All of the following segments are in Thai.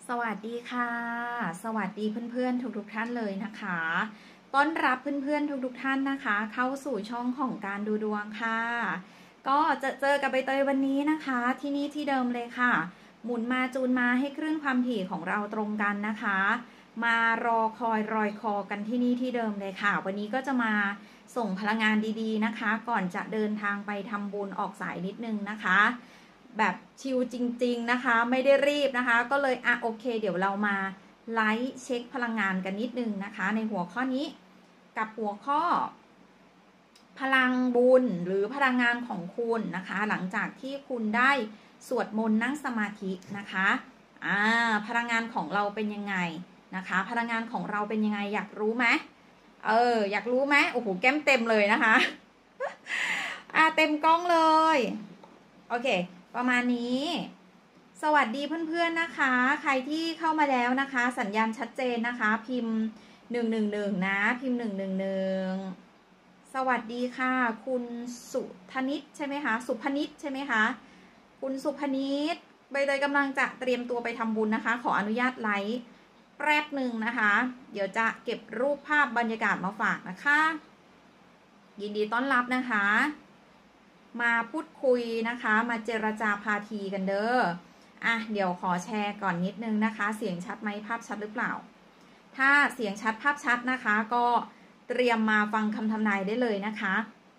สวัสดีค่ะสวัสดีเพื่อนๆทุกท่านเลยนะคะต้อนรับเพื่อนๆทุกท่านนะคะเข้าสู่ช่องของการดูดวงค่ะก็จะเจอกับใบเตยวันนี้นะคะที่นี่ที่เดิมเลยค่ะหมุนมาจูนมาให้คลื่นความถี่ของเราตรงกันนะคะมารอคอยรอยคอกันที่นี่ที่เดิมเลยค่ะวันนี้ก็จะมาส่งพลังงานดีๆนะคะก่อนจะเดินทางไปทำบุญออกสายนิดนึงนะคะแบบชิลจริงๆนะคะไม่ได้รีบนะคะก็เลยโอเคเดี๋ยวเรามาไลฟ์เช็คพลังงานกันนิดนึงนะคะในหัวข้อนี้กับหัวข้อพลังบุญหรือพลังงานของคุณนะคะหลังจากที่คุณได้สวดมนต์นั่งสมาธินะคะพลังงานของเราเป็นยังไงนะคะพลังงานของเราเป็นยังไงอยากรู้ไหมอยากรู้ไหมโอ้โหแก้มเต็มเลยนะคะเต็มกล้องเลยโอเคประมาณนี้สวัสดีเพื่อนๆนะคะใครที่เข้ามาแล้วนะคะสัญญาณชัดเจนนะคะพิมพ์111นะพิมพ์111สวัสดีค่ะคุณสุธนิตใช่ไหมคะสุพนิตใช่ไหมคะคุณสุพนิตใบเตยกำลังจะเตรียมตัวไปทำบุญนะคะขออนุญาตไลฟ์แป๊บหนึ่งนะคะเดี๋ยวจะเก็บรูปภาพบรรยากาศมาฝากนะคะยินดีต้อนรับนะคะมาพูดคุยนะคะมาเจรจาพาทีกันเด้อเดี๋ยวขอแชร์ก่อนนิดนึงนะคะเสียงชัดไหมภาพชัดหรือเปล่าถ้าเสียงชัดภาพชัดนะคะก็เตรียมมาฟังคำทำนายได้เลยนะคะ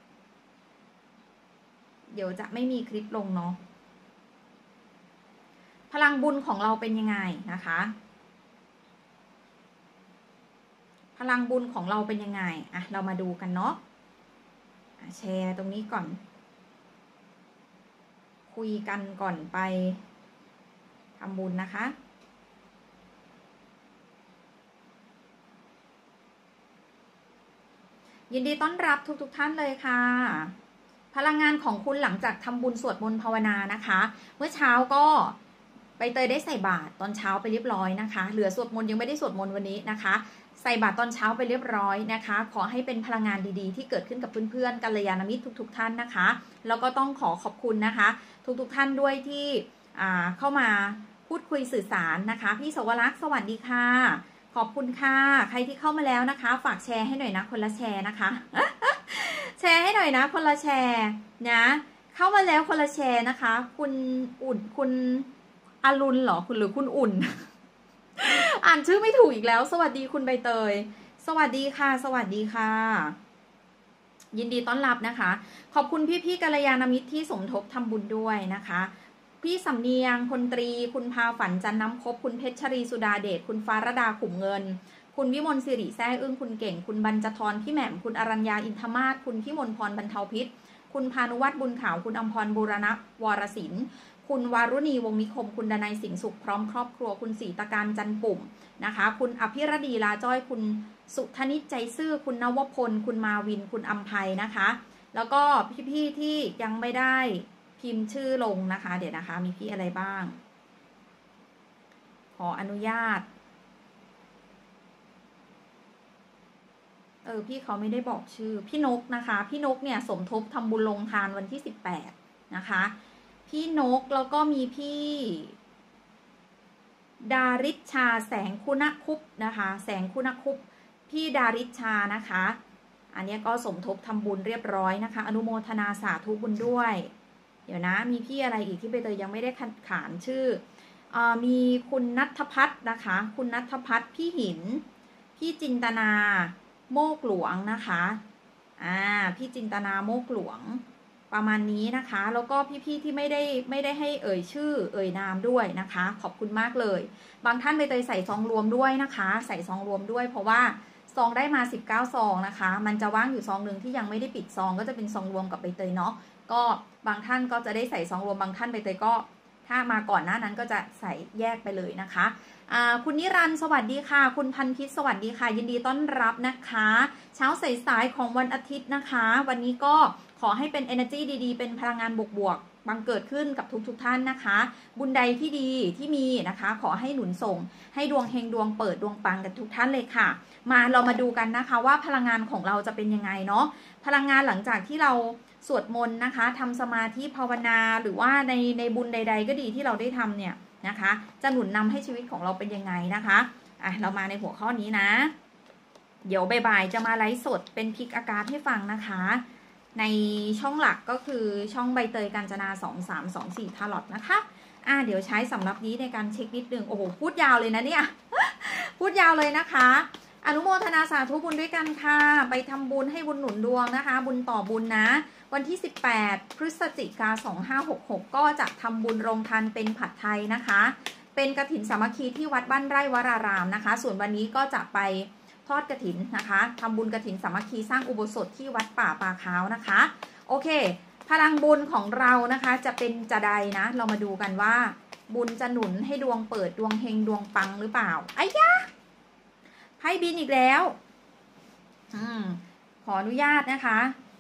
เดี๋ยวจะไม่มีคลิปลงเนาะพลังบุญของเราเป็นยังไงนะคะพลังบุญของเราเป็นยังไงเรามาดูกันเนาะแชร์ตรงนี้ก่อนคุยกันก่อนไปทำบุญนะคะยินดีต้อนรับทุกท่านเลยค่ะพลังงานของคุณหลังจากทำบุญสวดมนต์ภาวนานะคะเมื่อเช้าก็ใบเตยได้ใส่บาตรตอนเช้าไปเรียบร้อยนะคะเหลือสวดมนต์ยังไม่ได้สวดมนต์วันนี้นะคะใส่บาตรตอนเช้าไปเรียบร้อยนะคะขอให้เป็นพลังงานดีๆที่เกิดขึ้นกับเพื่อนๆกัลยาณมิตรทุกท่านนะคะแล้วก็ต้องขอขอบคุณนะคะทุกท่านด้วยที่เข้ามาพูดคุยสื่อสารนะคะพี่สวรักษ์สวัสดีค่ะขอบคุณค่ะใครที่เข้ามาแล้วนะคะฝากแชร์ให้หน่อยนะคนละแชร์นะคะ แชร์ให้หน่อยนะคนละแชร์นะเข้ามาแล้วคนละแชร์นะคะคุณอุ่นคุณอรุณเหรอคุณหรือคุณอุ่น อ่านชื่อไม่ถูกอีกแล้วสวัสดีคุณใบเตยสวัสดีค่ะสวัสดีค่ะยินดีต้อนรับนะคะขอบคุณพี่ๆกัลยาณมิตรที่สมทบทำบุญด้วยนะคะพี่สำเนียงพลตรีคุณพาฝันจันน้ำคบคุณเพชรชรีสุดาเดชคุณฟ้ารดาขุมเงินคุณวิมลสิริแซ่อึ้งคุณเก่งคุณบรรจทรพี่แหม่มคุณอรัญญาอินทมาศคุณพิมลพรบรรเทาพิษคุณพานุวัฒน์บุญขาวคุณอมพรบูรณะวรศิลป์คุณวารุณีวงนิคมคุณดนัยสิงห์สุขพร้อมครอบครัวคุณศรีตะการจันปุ่มนะคะคุณอภิรดีลาจ้อยคุณสุธนิจใจซื่อคุณนวพลคุณมาวินคุณอัมภัยนะคะแล้วก็พี่ๆที่ยังไม่ได้พิมพ์ชื่อลงนะคะเดี๋ยวนะคะมีพี่อะไรบ้างขออนุญาตพี่เขาไม่ได้บอกชื่อพี่นกนะคะพี่นกเนี่ยสมทบทำบุญลงทานวันที่18นะคะพี่นกแล้วก็มีพี่ดาริชาแสงคุณคุปนะคะแสงคุณคุปพี่ดาริชานะคะอันนี้ก็สมทบทำบุญเรียบร้อยนะคะอนุโมทนาสาธุบุญด้วยเดี๋ยวนะมีพี่อะไรอีกที่ใบเตยยังไม่ได้ขานชื่อมีคุณณัฐพัฒน์นะคะคุณณัฐพัฒน์พี่หินพี่จินตนาโมกหลวงนะคะพี่จินตนาโมกหลวงประมาณนี้นะคะแล้วก็พี่ๆที่ไม่ได้ให้เอ่ยชื่อเอ่ยนามด้วยนะคะขอบคุณมากเลยบางท่านใบเตยใส่ซองรวมด้วยนะคะใส่ซองรวมด้วยเพราะว่าซองได้มา19ซองนะคะมันจะว่างอยู่ซองหนึ่งที่ยังไม่ได้ปิดซองก็จะเป็นซองรวมกับใบเตยเนาะก็บางท่านก็จะได้ใส่ซองรวมบางท่านใบเตยก็ถ้ามาก่อนหน้านั้นก็จะใส่แยกไปเลยนะคะคุณนิรันดร์สวัสดีค่ะคุณพันพิษสวัสดีค่ะยินดีต้อนรับนะคะเช้าสายๆของวันอาทิตย์นะคะวันนี้ก็ขอให้เป็น energy ดีๆเป็นพลังงานบวกๆบังเกิดขึ้นกับทุกท่านนะคะบุญใดที่ดีที่มีนะคะขอให้หนุนส่งให้ดวงเฮงดวงเปิดดวงปังกันทุกท่านเลยค่ะเรามาดูกันนะคะว่าพลังงานของเราจะเป็นยังไงเนาะพลังงานหลังจากที่เราสวดมนต์นะคะทำสมาธิภาวนาหรือว่าในบุญใดๆก็ดีที่เราได้ทำเนี่ยนะคะ จะหนุนนำให้ชีวิตของเราเป็นยังไงนะคะเรามาในหัวข้อนี้นะเดี๋ยวบ่ายๆจะมาไลฟ์สดเป็นพิกอากาศให้ฟังนะคะในช่องหลักก็คือช่องใบเตยกาญจนา2324ทาร์ลอตนะคะเดี๋ยวใช้สำหรับนี้ในการเช็คนิดนึงโอ้โหพูดยาวเลยนะเนี่ย พูดยาวเลยนะคะอนุโมทนาสาธุบุญด้วยกันค่ะไปทำบุญให้บุญหนุนดวงนะคะบุญต่อบุญนะวันที่18พฤศจิกายน2566ก็จะทำบุญโรงทานเป็นผัดไทยนะคะเป็นกฐินสามัคคีที่วัดบ้านไร่วรารามนะคะส่วนวันนี้ก็จะไปทอดกฐินนะคะทำบุญกฐินสามัคคีสร้างอุโบสถที่วัดป่าปาขาวนะคะโอเคพลังบุญของเรานะคะจะเป็นจะใดนะเรามาดูกันว่าบุญจะหนุนให้ดวงเปิดดวงเฮงดวงปังหรือเปล่าไอ้ยะไพ่บินอีกแล้วขออนุญาตนะคะ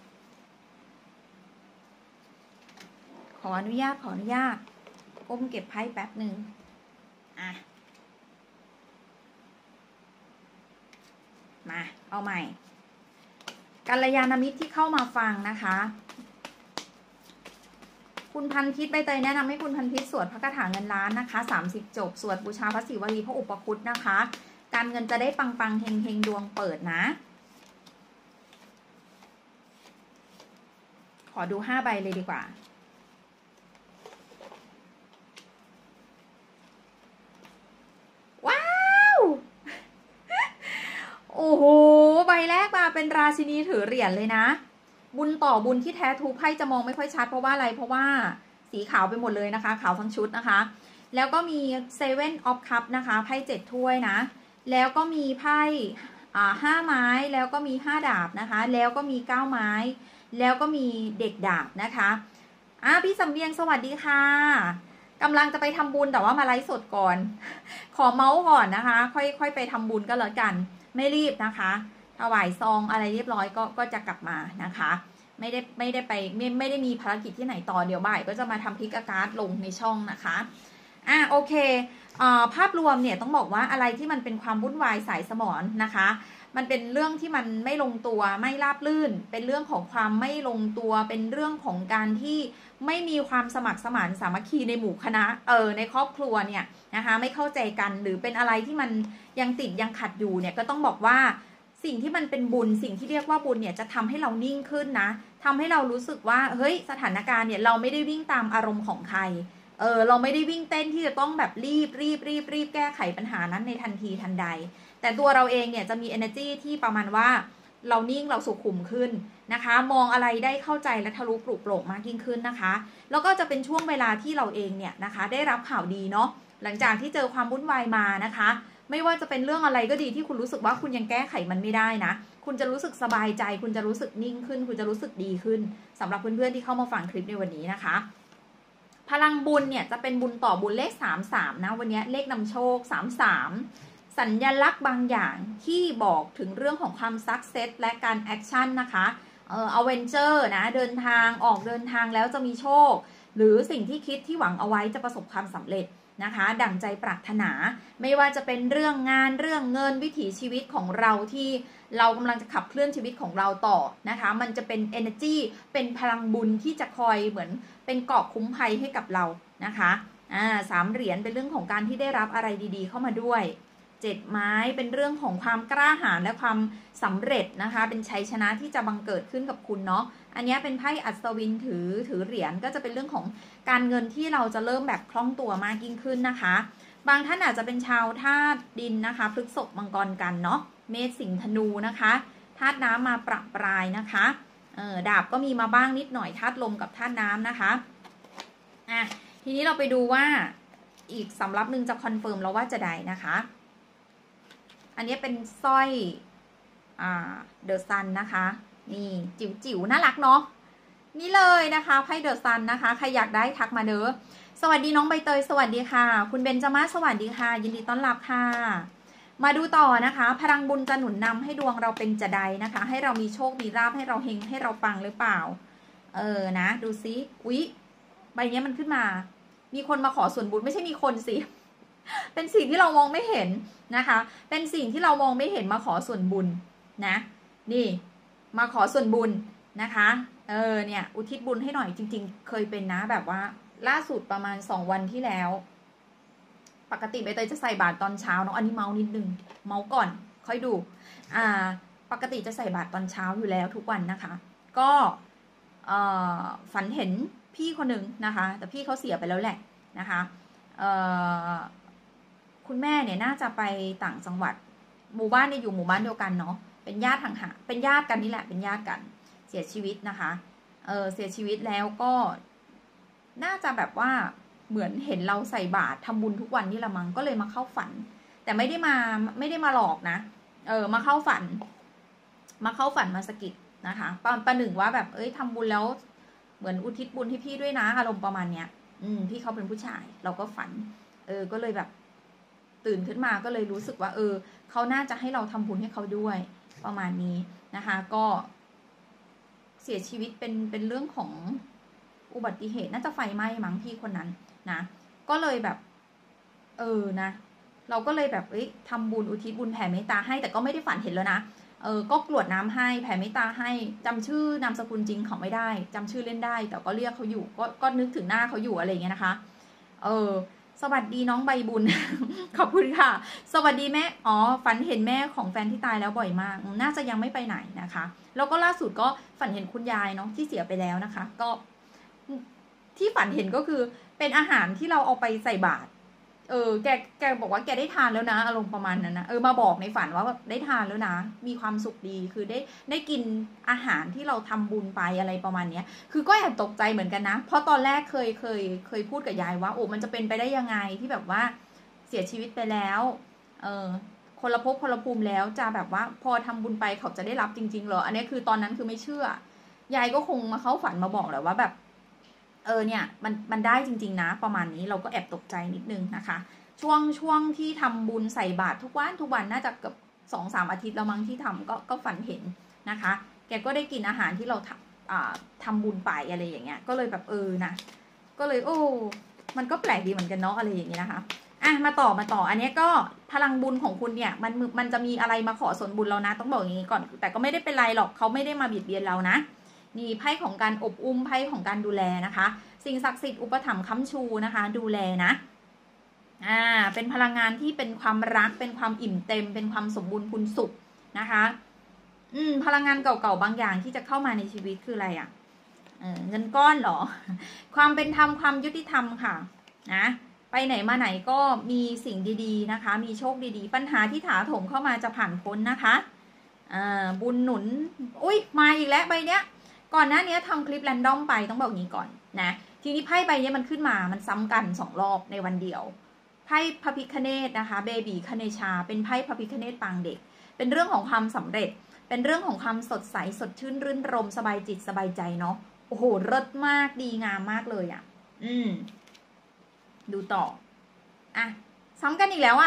ขออนุญาตก้มเก็บไพ่แป๊บหนึ่งมาเอาใหม่กัลยาณมิตรที่เข้ามาฟังนะคะคุณพันทิพย์ใบเตยแนะนำให้คุณพันทิพย์สวดพระคาถาเงินล้านนะคะ30จบสวดบูชาพระศิวลีพระอุปคุตนะคะการเงินจะได้ปังๆเฮงๆดวงเปิดนะขอดู5ใบเลยดีกว่าว้าวโอ้โหใบแรกมาเป็นราชินีถือเหรียญเลยนะบุญต่อบุญที่แท้ทูไพ่จะมองไม่ค่อยชัดเพราะว่าอะไรเพราะว่าสีขาวไปหมดเลยนะคะขาวทั้งชุดนะคะแล้วก็มี7 of Cup นะคะไพ่7ถ้วยนะแล้วก็มีไพ่5ไม้แล้วก็มี5ดาบนะคะแล้วก็มี9ไม้แล้วก็มีเด็กดาบนะคะพี่สำเนียงสวัสดีค่ะกำลังจะไปทำบุญแต่ว่ามาไลฟ์สดก่อนขอเมาส์ก่อนนะคะค่อยไปทำบุญก็แล้วกันไม่รีบนะคะถวายซองอะไรเรียบร้อยก็จะกลับมานะคะไม่ได้มีภารกิจที่ไหนต่อเดี๋ยวบ่ายก็จะมาทำพิกอากาศลงในช่องนะคะโอเคภาพรวมเนี่ยต้องบอกว่าอะไรที่มันเป็นความวุ่นวายสายสมองนะคะมันเป็นเรื่องที่มันไม่ลงตัวไม่ราบรื่นเป็นเรื่องของความไม่ลงตัวเป็นเรื่องของการที่ไม่มีความสมัครสมานสามัคคีในหมู่คณะในครอบครัวเนี่ยนะคะไม่เข้าใจกันหรือเป็นอะไรที่มันยังติดยังขัดอยู่เนี่ยก็ต้องบอกว่าสิ่งที่มันเป็นบุญสิ่งที่เรียกว่าบุญเนี่ยจะทำให้เรานิ่งขึ้นนะทำให้เรารู้สึกว่าเฮ้ยสถานการณ์เนี่ยเราไม่ได้วิ่งตามอารมณ์ของใครเราไม่ได้วิ่งเต้นที่จะต้องแบบรีบแก้ไขปัญหานั้นในทันทีทันใดแต่ตัวเราเองเนี่ยจะมี energy ที่ประมาณว่าเรานิ่งเราสุขุมขึ้นนะคะมองอะไรได้เข้าใจและทะลุปลุกโปร่งมากยิ่งขึ้นนะคะแล้วก็จะเป็นช่วงเวลาที่เราเองเนี่ยนะคะได้รับข่าวดีเนาะหลังจากที่เจอความวุ่นวายมานะคะไม่ว่าจะเป็นเรื่องอะไรก็ดีที่คุณรู้สึกว่าคุณยังแก้ไขมันไม่ได้นะคุณจะรู้สึกสบายใจคุณจะรู้สึกนิ่งขึ้นคุณจะรู้สึกดีขึ้นสำหรับเพื่อนๆที่เข้ามาฟังคลิปในวันนี้นะคะพลังบุญเนี่ยจะเป็นบุญต่อบุญเลข33นะวันนี้เลขนำโชค33สัญลักษณ์บางอย่างที่บอกถึงเรื่องของความซักเซสและการแอคชั่นนะคะอเวนเจอร์นะเดินทางแล้วจะมีโชคหรือสิ่งที่คิดที่หวังเอาไว้จะประสบความสำเร็จนะคะดั่งใจปรารถนาไม่ว่าจะเป็นเรื่องงานเรื่องเงินวิถีชีวิตของเราที่เรากำลังจะขับเคลื่อนชีวิตของเราต่อนะคะมันจะเป็น energy เป็นพลังบุญที่จะคอยเหมือนเป็นเกราะคุ้มภัยให้กับเรานะคะ3 เหรียญเป็นเรื่องของการที่ได้รับอะไรดีๆเข้ามาด้วย7 ไม้เป็นเรื่องของความกล้าหาญและความสำเร็จนะคะเป็นชัยชนะที่จะบังเกิดขึ้นกับคุณเนาะอันนี้เป็นไพ่อัศวินถือเหรียญก็จะเป็นเรื่องของการเงินที่เราจะเริ่มแบบคล่องตัวมากยิ่งขึ้นนะคะบางท่านอาจจะเป็นชาวธาตุดินนะคะพฤษภมังกรกันเนาะเมษสิงห์ธนูนะคะธาตุน้ำมาประปรายนะคะดาบก็มีมาบ้างนิดหน่อยธาตุลมกับธาตุน้ำนะคะทีนี้เราไปดูว่าอีกสำรับหนึ่งจะคอนเฟิร์มแล้วว่าจะได้นะคะอันนี้เป็นสร้อยเดอะซันนะคะนี่จิ๋วน่ารักเนาะนี่เลยนะคะไพ่เดอะซันนะคะใครอยากได้ทักมาเด้อสวัสดีน้องใบเตยสวัสดีค่ะคุณเบนจามาสวัสดีค่ะยินดีต้อนรับค่ะมาดูต่อนะคะพลังบุญจะหนุนนำให้ดวงเราเป็นจะใดนะคะให้เรามีโชคมีลาภให้เราเฮงให้เราปังหรือเปล่านะดูซิอุ๊ยใบนี้มันขึ้นมามีคนมาขอส่วนบุญไม่ใช่มีคนสิเป็นสิ่งที่เรามองไม่เห็นนะคะเป็นสิ่งที่เรามองไม่เห็นมาขอส่วนบุญนะนี่มาขอส่วนบุญนะคะเนี่ยอุทิศบุญให้หน่อยจริงๆเคยเป็นนะแบบว่าล่าสุดประมาณ2 วันที่แล้วปกติใบเตยจะใส่บาตรตอนเช้าเนาะอันนี้เมาส์นิดนึงเมาส์ก่อนค่อยดูปกติจะใส่บาตรตอนเช้าอยู่แล้วทุกวันนะคะก็ฝันเห็นพี่คนหนึ่งนะคะแต่พี่เขาเสียไปแล้วแหละนะคะคุณแม่เนี่ยน่าจะไปต่างจังหวัดหมู่บ้านเนี่ยอยู่หมู่บ้านเดียวกันเนาะเป็นญาติห่างๆเป็นญาติกันนี่แหละเป็นญาติกันเสียชีวิตนะคะเสียชีวิตแล้วก็น่าจะแบบว่าเหมือนเห็นเราใส่บาตรทำบุญทุกวันนี่ละมั้งก็เลยมาเข้าฝันแต่ไม่ได้มาหลอกนะมาเข้าฝันมาสะกิดนะคะประหนึ่งว่าแบบทำบุญแล้วเหมือนอุทิศบุญให้พี่ด้วยนะอารมณ์ประมาณเนี้ยพี่เขาเป็นผู้ชายเราก็ฝันก็เลยแบบตื่นขึ้นมาก็เลยรู้สึกว่าเขาน่าจะให้เราทำบุญให้เขาด้วยประมาณนี้นะคะก็เสียชีวิตเป็นเรื่องของอุบัติเหตุน่าจะไฟไหม้มั้งพี่คนนั้นนะก็เลยแบบนะเราก็เลยแบบทำบุญอุทิศบุญแผ่เมตตาให้แต่ก็ไม่ได้ฝันเห็นแล้วนะก็กรวดน้ำให้แผ่เมตตาให้จำชื่อนามสกุลจริงเขาไม่ได้จำชื่อเล่นได้แต่ก็เรียกเขาอยู่ก็นึกถึงหน้าเขาอยู่อะไรอย่างเงี้ยนะคะสวัสดีน้องใบบุญ ขอบคุณค่ะสวัสดีแม่ฝันเห็นแม่ของแฟนที่ตายแล้วบ่อยมากน่าจะยังไม่ไปไหนนะคะแล้วก็ล่าสุดก็ฝันเห็นคุณยายเนาะที่เสียไปแล้วนะคะก็ที่ฝันเห็นก็คือเป็นอาหารที่เราเอาไปใส่บาตรแกบอกว่าแกได้ทานแล้วนะอารมณ์ประมาณนั้นนะมาบอกในฝันว่าได้ทานแล้วนะมีความสุขดีคือได้กินอาหารที่เราทำบุญไปอะไรประมาณนี้คือก็แอบตกใจเหมือนกันนะเพราะตอนแรกเคยพูดกับยายว่ามันจะเป็นไปได้ยังไงที่แบบว่าเสียชีวิตไปแล้วคนละภพคนละภูมิแล้วจะแบบว่าพอทำบุญไปเขาจะได้รับจริงๆเหรออันนี้คือตอนนั้นคือไม่เชื่อยายก็คงมาเข้าฝันมาบอกแหละว่าแบบเนี่ยมันได้จริงๆนะประมาณนี้เราก็แอบตกใจนิดนึงนะคะช่วงที่ทำบุญใส่บาตรทุกวันน่าจะเกือบ2-3 อาทิตย์แล้วมั้งที่ทำก็ฝันเห็นนะคะแกก็ได้กินอาหารที่เราทำบุญไปอะไรอย่างเงี้ยก็เลยแบบนะก็เลยมันก็แปลกดีเหมือนกันเนาะอะไรอย่างเงี้ยนะคะมาต่ออันนี้ก็พลังบุญของคุณเนี่ยมันจะมีอะไรมาขอส่วนบุญเรานะต้องบอกอย่างนี้ก่อนแต่ก็ไม่ได้เป็นไรหรอกเขาไม่ได้มาเบียดเบียนเรานะนี่ไพ่ของการอบอุ้มไพ่ของการดูแลนะคะสิ่งศักดิ์สิทธิ์อุปถัมภ์ค้ำชูนะคะดูแลนะเป็นพลังงานที่เป็นความรักเป็นความอิ่มเต็มเป็นความสมบูรณ์พูนสุขนะคะพลังงานเก่าๆบางอย่างที่จะเข้ามาในชีวิตคืออะไรเงินก้อนเหรอความเป็นธรรมความยุติธรรมค่ะนะไปไหนมาไหนก็มีสิ่งดีๆนะคะมีโชคดีๆปัญหาที่ถาโถมเข้ามาจะผ่านพ้นนะคะบุญหนุนมาอีกแล้วใบเนี้ยก่อนหน้านี้ทำคลิปแรนดอมไปต้องบอกงี้ก่อนนะทีนี้ไพ่ใบนี้มันขึ้นมามันซ้ำกัน2 รอบในวันเดียวไพ่พระพิฆเนศนะคะเบบีคเนชาเป็นไพ่พระพิฆเนศปางเด็กเป็นเรื่องของความสำเร็จเป็นเรื่องของความสดใสสดชื่นรื่นรมสบายจิตสบายใจเนาะโอ้โหเลิศมากดีงามมากเลยดูต่อซ้ำกันอีกแล้ว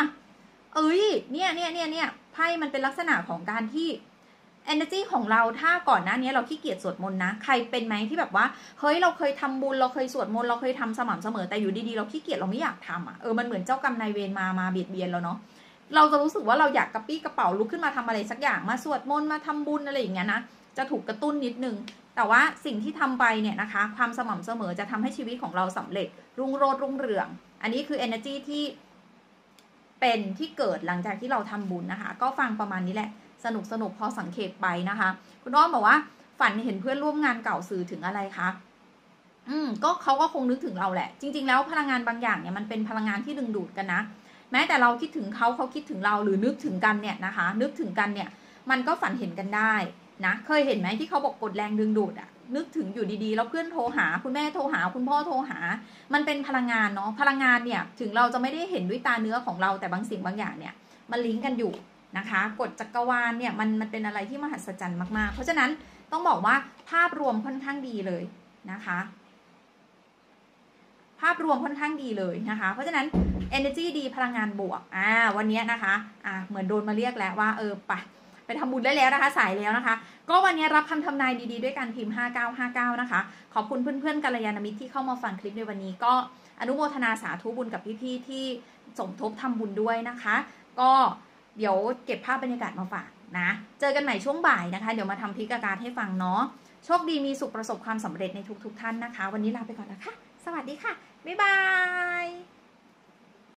เนี่ยไพ่มันเป็นลักษณะของการที่energy ของเราถ้าก่อนหน้านี้เราขี้เกียจสวดมนต์นะใครเป็นไหมที่แบบว่าเฮ้ยเราเคยทำบุญเราเคยสวดมนต์เราเคยทำสม่ำเสมอแต่อยู่ดีๆเราขี้เกียจเราไม่อยากทำมันเหมือนเจ้ากรรมนายเวรมาเบียดเบียนเราเนาะเราจะรู้สึกว่าเราอยากกระปี้กระเป๋าลุกขึ้นมาทำอะไรสักอย่างมาสวดมนต์มาทำบุญอะไรอย่างเงี้ยนะจะถูกกระตุ้นนิดนึงแต่ว่าสิ่งที่ทำไปเนี่ยนะคะความสม่ำเสมอจะทำให้ชีวิตของเราสำเร็จรุ่งโรจน์รุ่งเรืองอันนี้คือ energy ที่เกิดหลังจากที่เราทำบุญนะคะก็ฟังประมาณนี้แหละสนุกพอสังเกตไปนะคะคุณอ้อมบอกว่าฝันเห็นเพื่อนร่วมงานเก่าสื่อถึงอะไรคะก็เขาก็คงนึกถึงเราแหละจริงๆแล้วพลังงานบางอย่างเนี่ยมันเป็นพลังงานที่ดึงดูดกันนะแม้แต่เราคิดถึงเขาคิดถึงเราหรือนึกถึงกันเนี่ยนะคะนึกถึงกันเนี่ยมันก็ฝันเห็นกันได้นะเคยเห็นไหมที่เขาบอกกดแรงดึงดูดนึกถึงอยู่ดีๆแล้วเพื่อนโทรหาคุณแม่โทรหาคุณพ่อโทรหามันเป็นพลังงานเนาะพลังงานเนี่ยถึงเราจะไม่ได้เห็นด้วยตาเนื้อของเราแต่บางสิ่งบางอย่างเนี่ยมันลิงก์กันอยู่นะคะกฎจักรวาลเนี่ยมันเป็นอะไรที่มหัศจรรย์มากๆเพราะฉะนั้นต้องบอกว่าภาพรวมค่อนข้างดีเลยนะคะภาพรวมค่อนข้างดีเลยนะคะเพราะฉะนั้น energy ดีพลังงานบวกวันนี้นะคะเหมือนโดนมาเรียกแล้วว่าไปทำบุญได้แล้วนะคะสายแล้วนะคะก็วันนี้รับคำทำนายดีๆด้วยการพิมพ์5959นะคะขอบคุณเพื่อนๆกัลยาณมิตรที่เข้ามาฟังคลิปในวันนี้ก็อนุโมทนาสาธุบุญกับพี่ๆที่สมทบทำบุญด้วยนะคะก็เดี๋ยวเก็บภาพบรรยากาศมาฝากนะเจอกันใหม่ช่วงบ่ายนะคะเดี๋ยวมาทำพิกการให้ฟังเนาะโชคดีมีสุขประสบความสำเร็จในทุกท่านนะคะวันนี้ลาไปก่อนนะคะสวัสดีค่ะบ๊ายบาย